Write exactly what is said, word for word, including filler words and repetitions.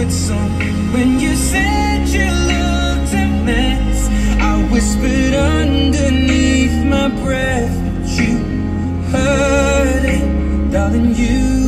favorite song. When you said you looked a mess, I whispered underneath my breath, but you heard it, darling, you